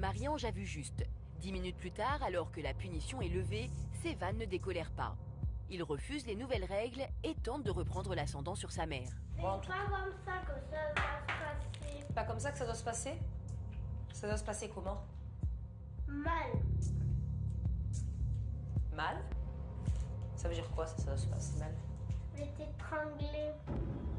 Marie-Ange a vu juste. 10 minutes plus tard, alors que la punition est levée, Sévan ne décolère pas. Il refuse les nouvelles règles et tente de reprendre l'ascendant sur sa mère. C'est pas comme ça que ça va se passer. Pas comme ça que ça doit se passer? Ça doit se passer comment? Mal. Mal? Ça veut dire quoi, ça doit se passer mal? Je vais t'étrangler.